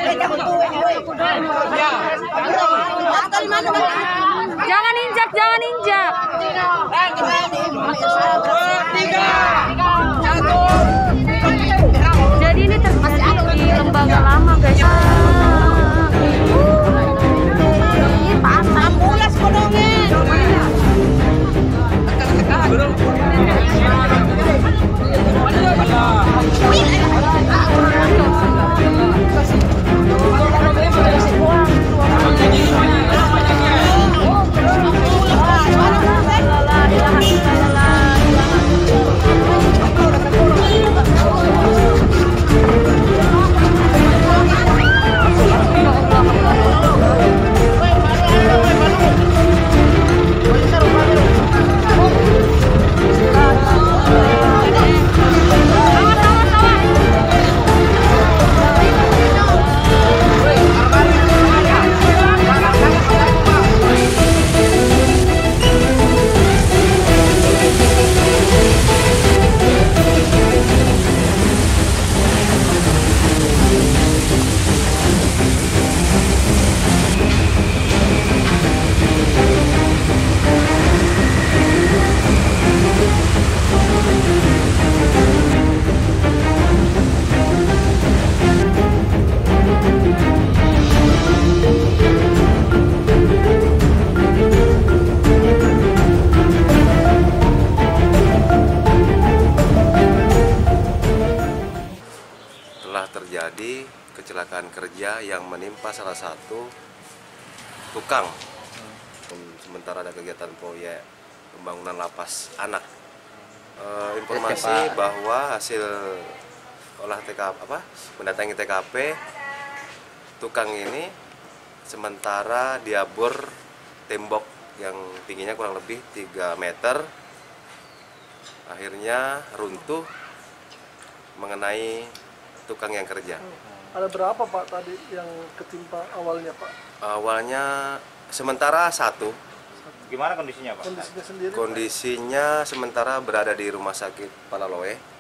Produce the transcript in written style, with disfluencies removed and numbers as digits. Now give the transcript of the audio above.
Jangan injak, jangan injak. Jadi ini terjadi di Lembaga Lama, guys. Ambulas kodongnya. Terjadi kecelakaan kerja yang menimpa salah satu tukang. Sementara ada kegiatan proyek pembangunan lapas anak. Informasi bahwa hasil olah TKP mendatangi TKP, tukang ini sementara dia bor tembok yang tingginya kurang lebih 3 meter, akhirnya runtuh mengenai tukang yang kerja. Ada berapa Pak tadi yang ketimpa awalnya Pak? Awalnya sementara 1. Gimana kondisinya Pak? Kondisinya sendiri? Kondisinya sementara berada di Rumah Sakit Palaloe.